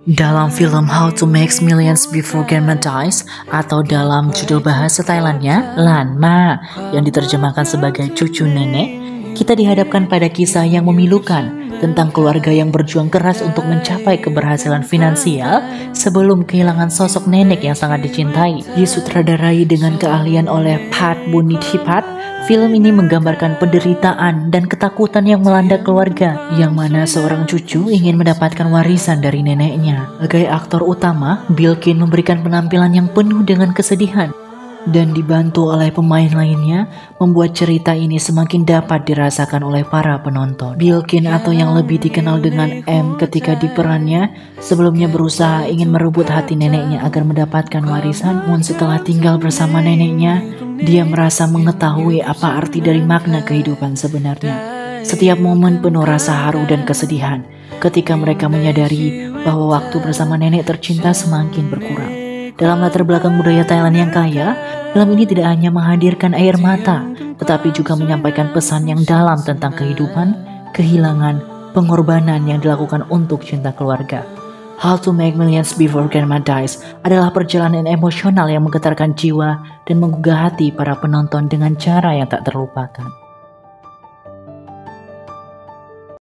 Dalam film How to Make Millions Before Grandma Dies atau dalam judul bahasa Thailandnya Lan Ma yang diterjemahkan sebagai cucu nenek, kita dihadapkan pada kisah yang memilukan tentang keluarga yang berjuang keras untuk mencapai keberhasilan finansial sebelum kehilangan sosok nenek yang sangat dicintai. Disutradarai dengan keahlian oleh Pat Bunithipat, film ini menggambarkan penderitaan dan ketakutan yang melanda keluarga, yang mana seorang cucu ingin mendapatkan warisan dari neneknya. Sebagai aktor utama, Bilkin memberikan penampilan yang penuh dengan kesedihan, dan dibantu oleh pemain lainnya, membuat cerita ini semakin dapat dirasakan oleh para penonton. Bilkin atau yang lebih dikenal dengan M ketika di perannya, sebelumnya berusaha ingin merebut hati neneknya agar mendapatkan warisan. Namun setelah tinggal bersama neneknya, dia merasa mengetahui apa arti dari makna kehidupan sebenarnya. Setiap momen penuh rasa haru dan kesedihan ketika mereka menyadari bahwa waktu bersama nenek tercinta semakin berkurang. Dalam latar belakang budaya Thailand yang kaya, film ini tidak hanya menghadirkan air mata, tetapi juga menyampaikan pesan yang dalam tentang kehidupan, kehilangan, pengorbanan yang dilakukan untuk cinta keluarga. How to Make Millions Before Grandma Dies adalah perjalanan emosional yang menggetarkan jiwa dan menggugah hati para penonton dengan cara yang tak terlupakan.